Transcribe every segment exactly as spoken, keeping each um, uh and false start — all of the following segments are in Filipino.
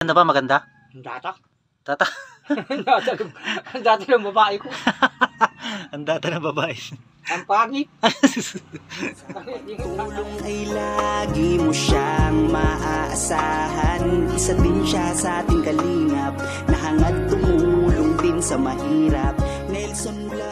Maganda ba? Maganda? Ang data. Tata. Ang data. Ang data ng babae ko. Ang data ng babae. Ang pangit. Tulong ay lagi mo siyang maaasahan. Isa din siya sa ating kalingap, na hangad tumulong din sa mahirap. Nelson Mula.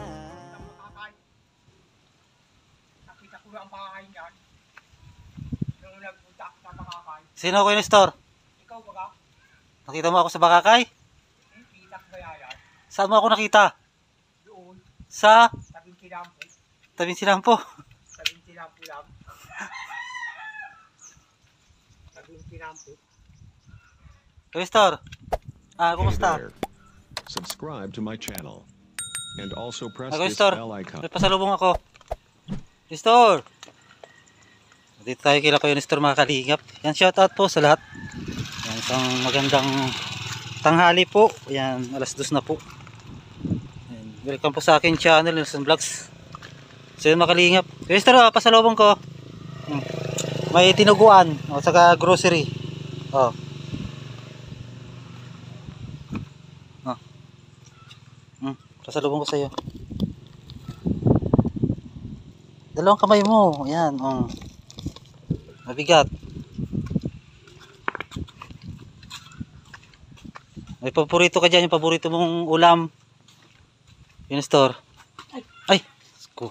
Nakita ko na ang pangakain yan. Nung nagpunta sa makakain. Sino ko yung store? Ikaw baga? Nakita mo ako sa Bakakay? Kita ko kaya yan. Saan mo ako nakita? Doon. Sa Tabing kinampo. tabing sinampo. Tabing kinampo lang. Tabing kinampo. Yung store. Ah, kumusta? Hey there. Subscribe to my channel. And also press Ako yung this store. bell icon. May pasalubong ako. Yung store. Dito tayo kila ko yung store mga kalingap. Yan, shoutout po sa lahat. Yan, isang magandang tanghali po. Yan, alas dos na po. Yan, welcome po sa akin channel, Nelson Vlogs. So yun mga kalingap. Yung store, oh, pasalubong ko. Hmm. May tinuguan. O, saka grocery. Oh. Oh. Hmm. Pasalubong ko sa iyo. Dalawang kamay mo. Yan. Oh. Mabigat. May paborito ka dyan. Yung paborito mong ulam. Yung store. Ay. Sko.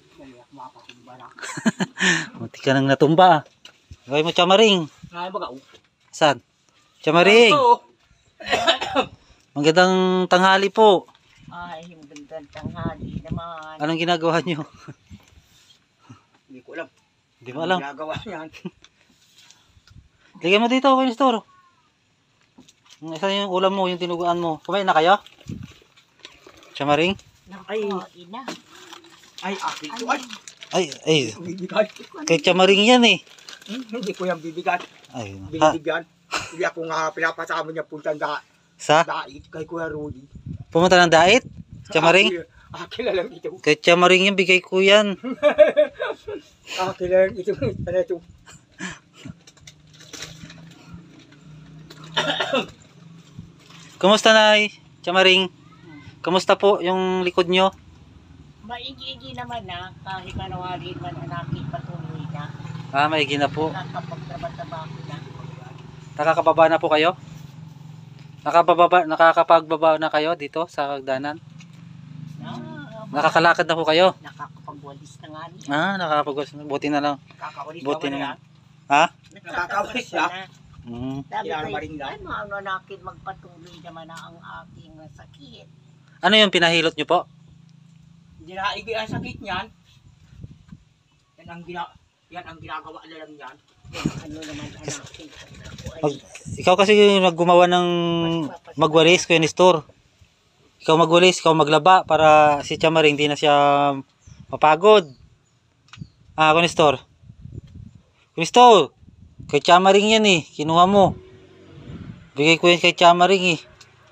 Mati ka nang natumba. Gawin mo chamaring. Ay baga. Saan? Chamaring. Ito. Magandang tanghali po. Ay, magandang tanghali naman. Anong ginagawa nyo? Hindi ko alam. Hindi mo alam. Ginagawa niyan. Lagyan mo dito ako yung store. Yung isa yung ulam mo, yung tinuguan mo. Kumain na kayo? Chamaring? Ay. Nakain na. Ay, akin ko. Ay. Ay, ay. Bibigat. Kay Chamaring yan eh. Hmm, hindi ko yan bibigat. Ay, ha, Binibigyan. Hindi ako nga pinapasama niya puntang da sa? dait kay Kuya Rudy. Pumunta ng dait? Chamaring? Akin, akin na lang ito. Kay Chamaring yan, bigay ko yan. Akin na lang ito. Ano ito? Kumusta Nay? Chamaring? Kumusta po yung likod nyo? Maigi-igi naman na, kahit manawari man anaki patuloy na. Ah, maigi na po. Nakapagtrabaho na. Nakakababa na po kayo? Nakababa, nakakapagbaba na kayo dito sa hagdanan? Ah, Nakakalakad na po kayo? nakakapagwalis na nga niya. Ah, nakakapagwas. Buti na lang. Nakakawalis Buti naman na. yan. Ha? Nakakawalis siya. Mm. Sabi Kailangan ko, ba rin na? ay maano nakin magpatuloy naman na ang aking sakit. Ano yung pinahilot nyo po? Hindi na igi ang sakit niyan. Yan ang, gina yan ang ginagawa na lang yan. Ano naman anakin. Ako ay Pag, ikaw kasi yung naggumawa ng magwalis ko yung store. Ikaw magwalis, ikaw maglaba para si Chamaring di na siya mapagod. Ah, Kunistor. Kunistor. Kay Chamaring yan eh. Kinuha mo. Bigay ko yan kay Chamaring eh.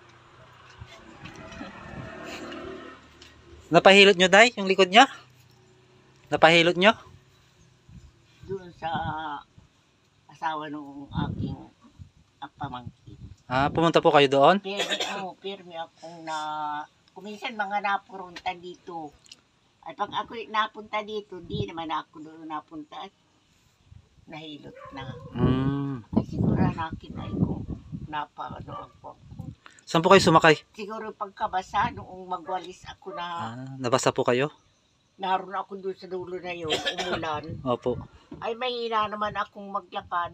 Napahilot nyo, Day? Yung likod niya? Napahilot nyo? doon sa asawa ng aking ah, pamangkin. Ah, pumunta po kayo doon? Pirmi ako, pirmi akong na, kuminsan mga napunta dito. Ay pag ako napunta dito, di naman ako doon napunta at nahilot na. Hmm. Ay siguro nakin ay ko, napaano ako. Saan po kayo sumakay? Siguro pagkabasa, noong magwalis ako na, Ah, nabasa po kayo? naroon ako doon sa dulo na yun, umulan. Opo. Ay mahina naman akong maglakad.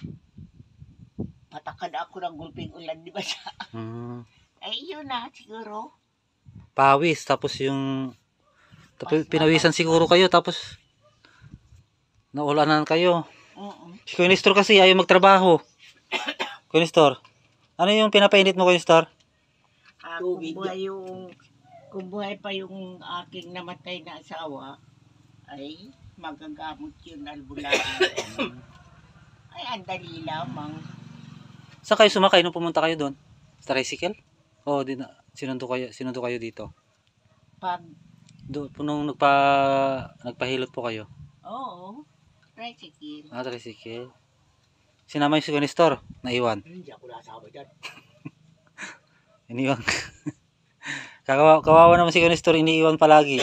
Patakad ako ng gulping ulan, di ba siya? Hmm. Ay yun na, siguro. Pawis, tapos yung tapos pinawisan siguro kayo, tapos naulanan kayo. Oo. Si Kunistor kasi ayaw magtrabaho. Kunistor, ano yung pinapainit mo, Kunistor? Ah, kung buhay yung, kung buhay pa yung aking namatay na asawa, ay magagamot yun albulahan. Ay, ang dali lamang. Saan kayo sumakay nung pumunta kayo doon? Sa tricycle? O di na, sinundo kayo, sinundo kayo dito? Pag, Doon po nung nagpa, nagpahilot po kayo? oo, tricycle. Ah, tricycle. Sinama yung si Nestor. Naiwan. Hindi ako nasama dyan. Iniwan. Kawawa, kawawa naman si Nestor. Iniiwan palagi.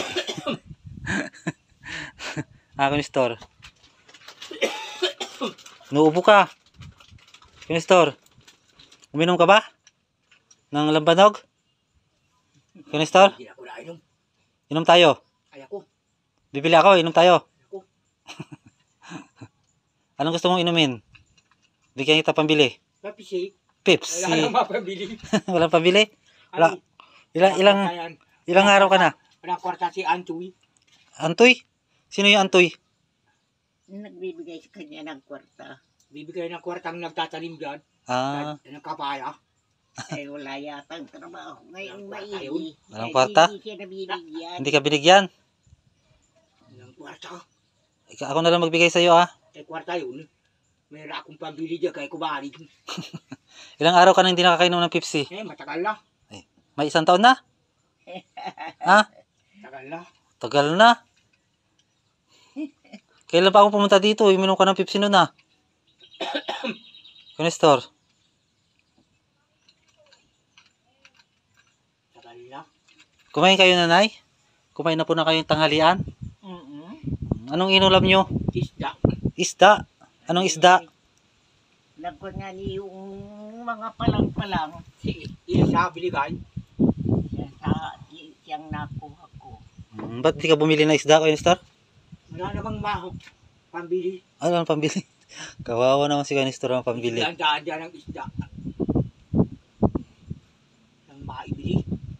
Ah, Nestor. Nuubo ka. Nestor. Uminom ka ba? Ng lambanog? Nestor? Hindi ako nainom. Inom tayo. Ay ako. Bibili ako. Inom tayo. Ako. Anong gusto mong inumin? Bigyan kita pambili. Pepsi. Pepsi. Wala nang mapabili. Walang pambili? Wala. Ay, Ilang, ilang, Ayan. ilang araw ka na? Walang kwarta si Antoy. Antoy? Sino yung Antoy? Nagbibigay sa kanya ng kwarta. Bibigay ng kwartang nagtatanim dyan. Ah, Ng kapaya. Ay wala yata ang trabaho. Ngayon Walang kwarta maigi. Walang kwarta? Hindi siya nabibigyan. hindi ka binigyan? Ng kwarta. Ika- Ako na lang magbigay sa'yo ah. Kay kwarta yun. Mayroon akong pambili dyan kay kubari. Ilang araw ka nang hindi nakakainom ng Pepsi? Eh, matagal na. May isang taon na? Ha? Matagal na. Tagal na. Kailan pa ako pumunta dito? Uminom ka ng Pepsi noon ah. Nestor. Matagal na. Kumain kayo nanay? Kumain na po na kayong tanghalian? Mm-mm. Anong inulam nyo? Isda. Isda. Anong isda? Nagko nga ni yung mga palang-palang. Si, isa binigay. Yan sa siyang nakuha ko. Hmm, ba't di ka bumili ng isda kayo, Nestor? Wala namang maho. Pambili. Ano ang pambili? Kawawa naman si Nestor ang pambili. Daan-daan dyan ng isda. Nang maibili.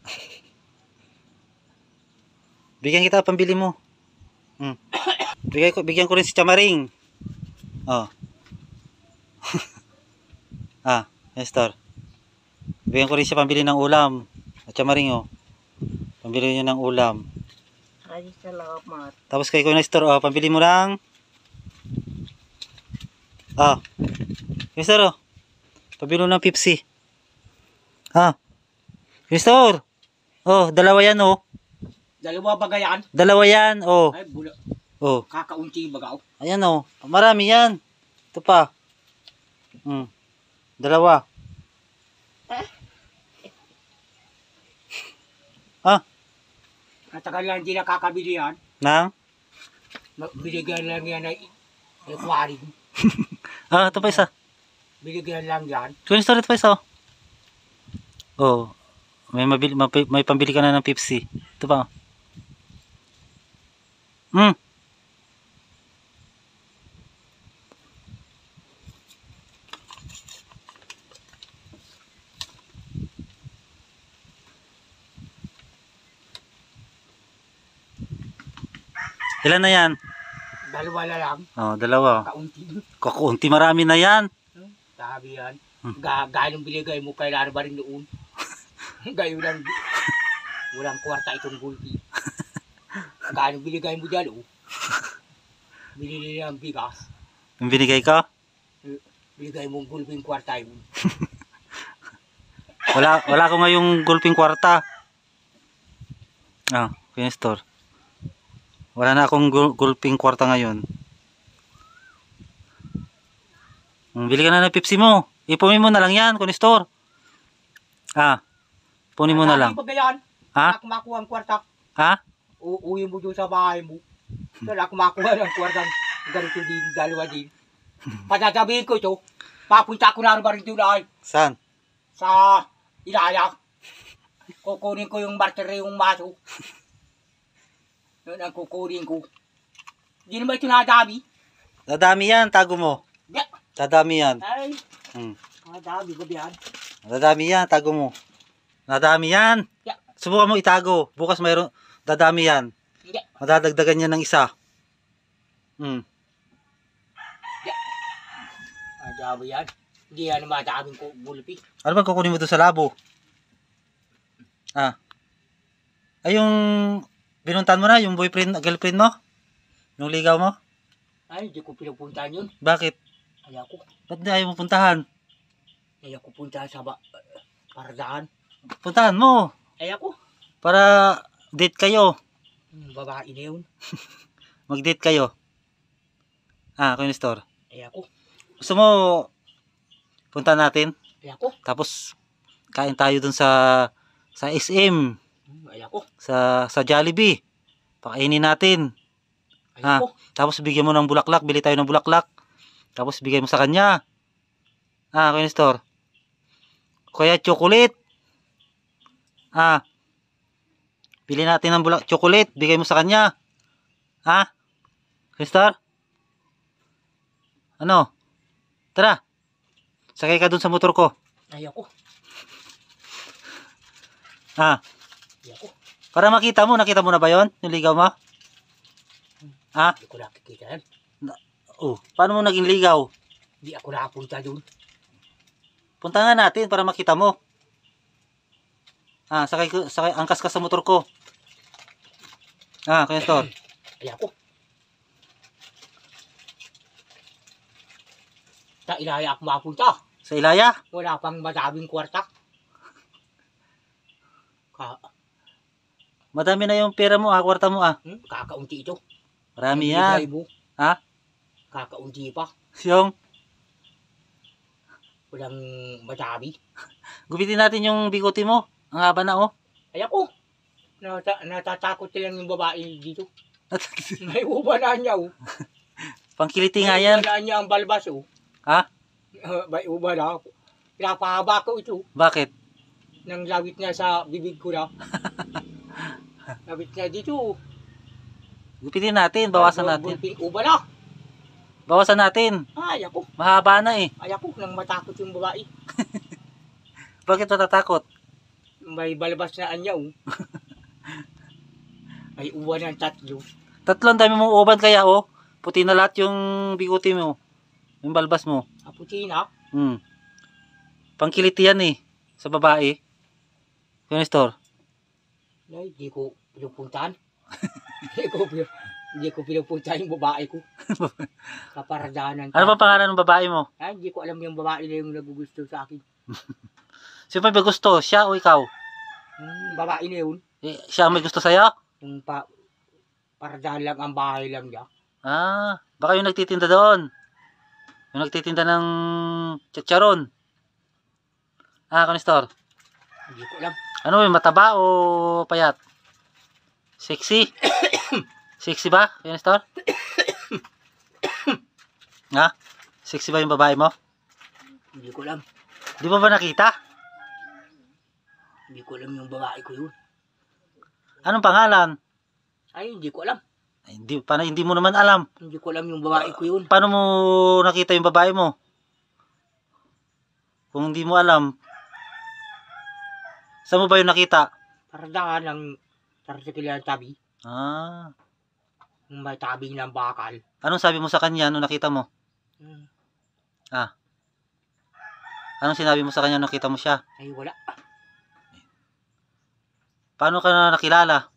Bigyan kita pambili mo. Hmm. Bigyan ko, bigyan ko rin si Chamaring. Oh. Ah, Nestor. Bigyan ko rin siya pambili ng ulam. At Chamaring oh. Pambili niyo ng ulam. Ay, salamat. Tapos kay Kuya Nestor, oh, pambili mo lang. Ah. Nestor, oh. Pambili mo ng Pepsi. Ah. Nestor. Oh, dalawa yan, oh. Dalawa ba yan? Dalawa yan, oh. Ay, bula. Oh. Kakaunti bagaw. Ayan, oh. Marami yan. Ito pa. Hmm. Dalawa. Ah. Matagal lang hindi nakakabili yan. Nang? Binigyan lang yan ay aquarium. Ah, ito pa isa. Binigyan lang yan. Kuya Nestor, ito pa isa, oh. Oh. May, mabili, may, may pambili ka na ng Pepsi. Ito pa, oh. Hmm. Ilan na yan? Dalawa na lang. Oh, dalawa. Kaunti. Kakunti, marami na yan. Sabi yan. Hmm. Ga Gaano binigay mo kay Lara ba rin noon? Gayon lang. Walang kwarta itong gulpi. Gaano binigay mo dyan, oh? Binili ng bigas. Yung binigay ka? Binigay mong gulping kwarta yun. Wala, wala ko ngayong gulping kwarta. Ah, Kuya Nestor. Wala na akong gul gulping kwarta ngayon. Hmm, bili ka na ng Pepsi mo. Ipunin mo na lang yan, Kuya Nestor. Ah, punin mo na lang. Sabi ba yan? Ha? Wala kumakuha ang kwarta. Ha? Uuwi mo doon sa bahay mo. Wala kumakuha ng kwarta. Ganito din, dalawa din. Patasabihin ko ito. Papunta ko na ba rin doon ay Saan? sa Ilaya. Kukunin ko yung battery yung maso. Yun ang kukunin ko. Hindi naman ito nadami. Dadami yan, tago mo. Yeah. Dadami yan. Ay, Hmm. nadami ba yan? Dadami yan, tago mo. Dadami yan. Yeah. Subukan mo itago. Bukas mayroon, dadami yan. Hindi. Madadagdagan yan ng isa. Hmm. Nadami yan. Hindi yan madaming gulpi. Ano ba kukunin mo doon sa labo? Ah. Ay, yung binuntan mo na, yung boyfriend, girlfriend mo? Yung ligaw mo? Ay, hindi ko pinupuntahan yun. Bakit? Ayaw ko. Ba't di ayaw mo puntahan? Ayaw ko puntahan sa ba paradaan. Puntahan mo. Ayaw ko. Para date kayo. Hmm, babae na yun. Mag-date kayo. Ah, Kuya Nestor. Ayaw ko. Gusto mo Punta natin. Ay ako. Tapos kain tayo dun sa sa S M, Hmm, Ay ako. sa sa Jollibee. Pakainin natin. Ay Ah. ako. Tapos bigyan mo ng bulaklak, bili tayo ng bulaklak. Tapos bigay mo sa kanya. Ah, Kuya Nestor. Kaya chocolate. Ah. Bili natin ng bulak chocolate, bigay mo sa kanya. Ha? Kuya Nestor? Ano? Tara. Sakay ka dun sa motor ko. Ay ako. Ah. Ay ako. Para makita mo, nakita mo na ba yon? Yung ligaw mo? Ha? Hindi ko nakikita yan. Oh, paano mo naging ligaw? Hindi ako nakapunta doon. Punta nga natin para makita mo. Ah, sakay, ko- sakay angkas ka sa motor ko. Ah, Kuya Nestor. Ay ako. Sa ilaya ako mapunta. Sa Ilaya? Wala pang madaming kwarta. Ka Madami na yung pera mo ah, kwarta mo ah. hmm, kakaunti ito. Marami Ang binigay yan. mo, Ha? kakaunti pa. Yung, Walang madami. gupitin natin yung biguti mo. Ang haba na oh. Ay ako. Nata natatakot lang yung babae dito. May ubanan niya oh. Pangkiliti nga May yan. ubanan niya ang balbas oh. Ha? Uh, may ubanan ako. Pinapahaba ko ito. Bakit? Nang lawit niya sa bibig ko na. Lawit niya dito. Gupitin natin, bawasan natin. Gulping ubala. Bawasan natin. Ay ako. Mahaba na eh. Ay ako. Nang matakot yung babae. Bakit matatakot? May balbas na anya oh. May uwan ng tatlo. Tatlong dami mong uban kaya oh. Puti na lahat yung biguti mo. Yung balbas mo. Aputina. Hmm. Pangkiliti yan eh. Sa babae. Kuya Nestor. Ay, di ko pinupuntahan. Hindi ko, pinu- hindi ko pinupuntahan yung babae ko. Kaparadahan ng Ano ba pangalan ng babae mo? Ay, hindi ko alam yung babae na yung nagugusto sa akin. Sino pa may gusto? Siya o ikaw? Hmm, babae na yun. Eh, siya ang may gusto sa'yo? Yung pa, paradahan lang ang bahay lang niya. Ah, baka yung nagtitinda doon. Yung nagtitinda ng chicharon. Ah, Kuya Nestor. Hindi ko alam. Ano yung mataba o payat? Sexy? Sexy ba, Kuya Nestor? Ha? Sexy ba yung babae mo? Hindi ko alam. Di mo ba nakita? Hindi ko alam yung babae ko yun. Anong pangalan? Ay, hindi ko alam. Ay, hindi, paano hindi mo naman alam? Hindi ko alam yung babae ko yun. Paano mo nakita yung babae mo? Kung hindi mo alam. Saan mo ba yung nakita? Paradahan ng sarsikil ng tabi. Ah. Yung may tabi ng bakal. Anong sabi mo sa kanya nung nakita mo? Hmm. Anong sinabi mo sa kanya nung nakita mo siya? Ay, wala. Paano ka na nakilala?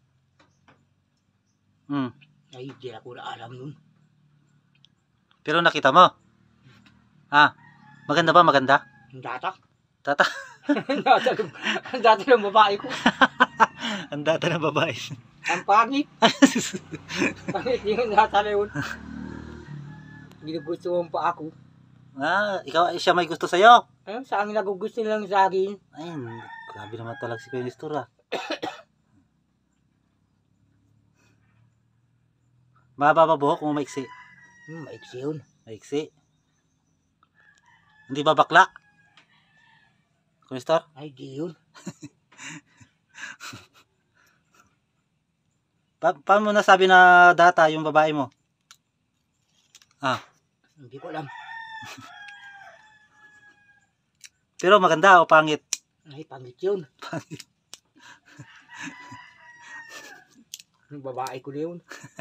Hmm. Ay, hindi ako na alam nun. Pero nakita mo? Ah. Maganda ba? Maganda? Ang data. Tata. Ang data ng- ang data ng babae ko. Ang data ng babae. Ang pangit. Pangit yung data na yun. Ginugusto mo pa ako. Ah, ikaw, siya may gusto sa'yo. Eh, saan nagugusto lang sa akin? Ayun, grabe naman talaga si Kuya Nestor ah. Mahaba ba buhok kung maiksi? Hmm, maiksi yun. Maiksi. Hindi ba bakla? Kuya Nestor? Ay, di yun. Pa paano mo nasabi na data yung babae mo? Ah, Hindi ko alam. pero maganda o pangit? Ay, pangit yun. Yung babae ko na yun.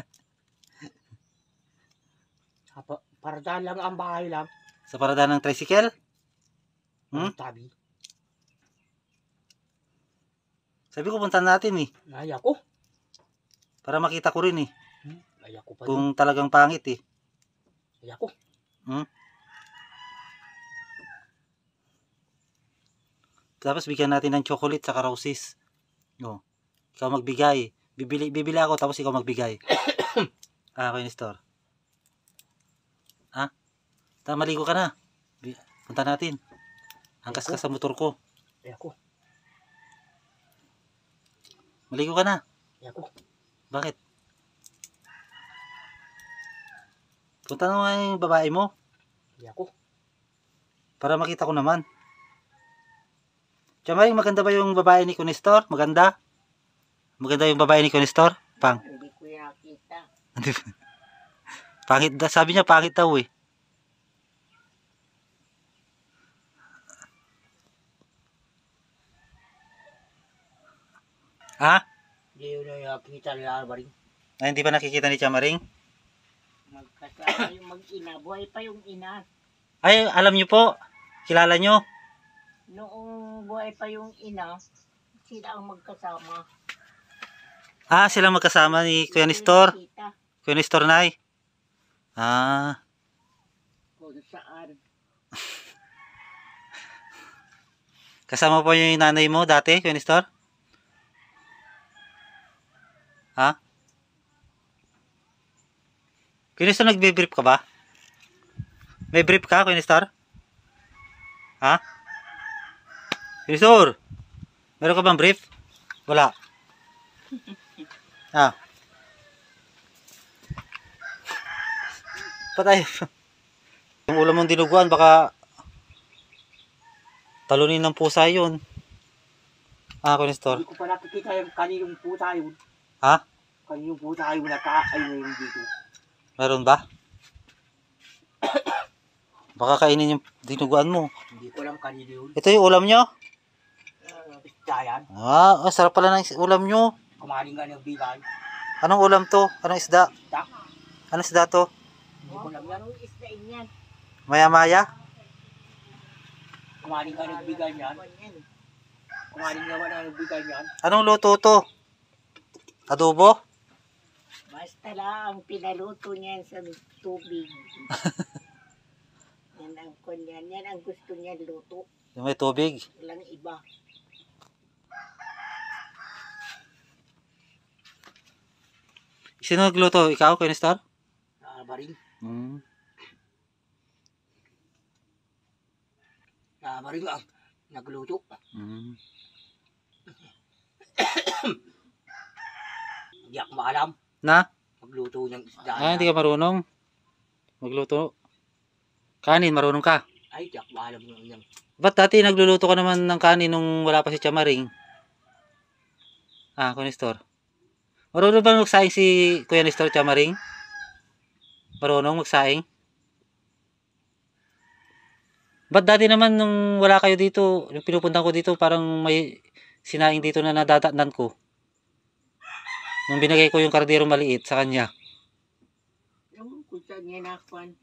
Apa, para lang ang bahay lang. Sa parada ng tricycle? Hmm? Ang tabi. Sabi ko punta natin eh. Ay, ako. Para makita ko rin eh. Hmm, ay, ako pa yun. Kung talagang pangit eh. Ay, ako. Hmm? Tapos bigyan natin ng chocolate sa roses. No. Ikaw magbigay. Bibili bibili ako tapos ikaw magbigay. Ah, Kuya Nestor. Ha? Tama, maligo ka na. Bi- Punta natin. Angkas ka sa motor ko. Ay ako. Maligo ka na. Ay ako. Bakit? Punta mo nga yung babae mo. Ay ako. Para makita ko naman. Chamaring, maganda ba yung babae ni Kunestor? Maganda? Maganda yung babae ni Kunestor? Pang. Hindi ko nakita. Pangit, sabi niya pangit daw eh. Ha? Hindi yun na nakikita nila ba rin? Ay, hindi pa nakikita ni Chamaring? Magkasama yung mag-ina. Buhay pa yung ina. Ay, alam niyo po. Kilala niyo. Noong buhay pa yung ina, sila ang magkasama. Ah, sila magkasama ni Kuya Nestor. Nakita Kuya Nestor Nay. Ah. kung saan. Kasama po yung nanay mo dati, Kuya Nestor? Ha? Kuya Nestor, nagbe-brief ka ba? May brief ka, Kuya Nestor? Ha? Kuya Nestor, meron ka bang brief? Wala. Ah. Patay. Yung ulam mong dinuguan, baka talunin ng pusa yun. Ah, Kuya Nestor. Hindi ko pa nakikita yung kaninong puta yun. Ha? Kaninong puta yun nakaay na yun dito. Meron ba? Baka kainin yung dinuguan mo. Hindi ko alam kanino yun. Ito yung ulam nyo? Isda yan. Ah, ah, sarap pala ng is- ulam nyo. Kumain nga ng bigay. Anong ulam to? Anong isda? Isda. Anong isda to? Hindi ko alam yan. Anong isdain yan? Maya-maya? Kumain nga ng bigay niyan. Kumain nga wala ng bigay niyan. Anong luto to? Adobo? Basta lang, pinaluto niyan sa tubig. Yan ang kunyan. Yan ang gusto niya luto. Yung may tubig? Walang iba. Sino nagluto? Ikaw, Kuya Nestor? Ah, ba rin. Hmm. Ah, ba rin ang nagluto. Hmm. Hindi ako maalam. Na? Magluto ng isda. Ah, hindi ka marunong? Magluto? Kanin, marunong ka? Ay, hindi ako maalam ng yung. Ba't dati nagluluto ka naman ng kanin nung wala pa si Chamaring? Ah, Kuya Nestor. Marunong ba magsaing si Kuya Nestor Chamaring? Marunong magsaing? Ba't dati naman nung wala kayo dito, nung pinupunta ko dito, parang may sinaing dito na nadadatnan ko. Nung binigay ko yung kardero maliit sa kanya. Yung kung saan niya nakuhan.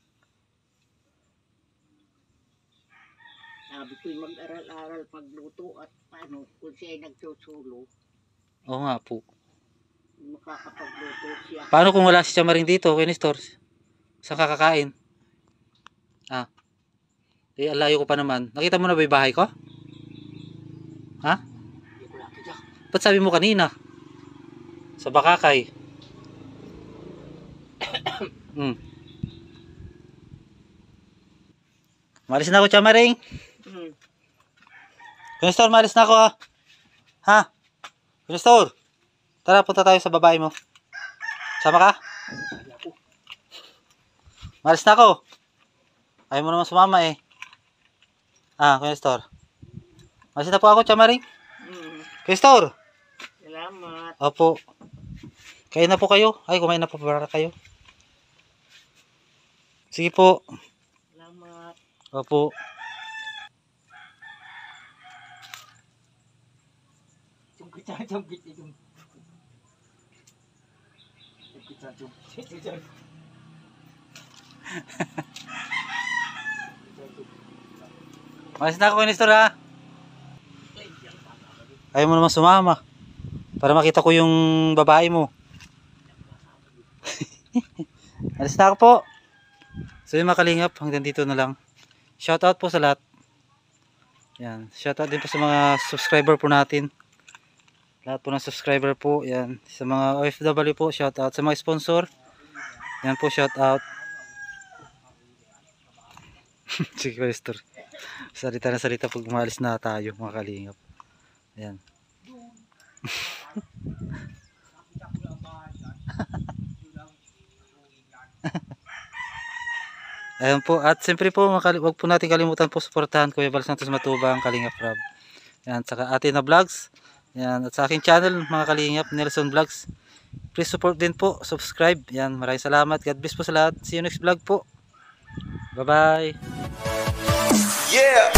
Sabi ko'y mag-aral-aral pagluto at paano kung siya nagsusulo, Oo nga po. makakapagluto siya. Paano kung wala si Chamaring dito, Kuya Nestor? Saan kakakain? Ah. Eh, alayo ko pa naman. Nakita mo na ba yung bahay ko? Ha? Hindi ko nakita. Ba't sabi mo kanina? Sa Bakakay. Hmm. Malis na ako, Chamaring. Hmm. Kuya Nestor, malis na ako ha. Ha? Kuya Nestor, tara, punta tayo sa babae mo. Sama ka? Ay, ako. Malis na ako. Ayaw mo naman sumama eh. Ah, Kuya Nestor. Malis na po ako, Chamaring. Hmm. Kuya Nestor. Salamat. Opo. Kain na po kayo. Ay, kumain na po para kayo. Sige po. Salamat. Opo. Sumpit na, sumpit na, sumpit. Sumpit na, sumpit na. Malis na ako, Kuya Nestor ha. Ayaw mo naman sumama. Para makita ko yung babae mo. Malis na ako po. So yung mga kalingap, hanggang dito na lang. Shoutout po sa lahat. Yan. Shoutout din po sa mga subscriber po natin. Lahat po ng subscriber po. Yan. Sa mga O F W po, shoutout. Sa mga sponsor, yan po, shoutout. Sige Kuya Nestor. Salita na salita pag umalis na tayo mga kalingap. Ayan. Ayan po. At siyempre po, makali- wag po natin kalimutan po suportahan Kuya Bal Santos Matubang, Kalingap Rob. Ayan, saka atin na vlogs. Ayan, at sa aking channel, mga Kalingap, Nelson Vlogs. Please support din po, subscribe. Ayan, maraming salamat. God bless po sa lahat. See you next vlog po. Bye-bye. Yeah!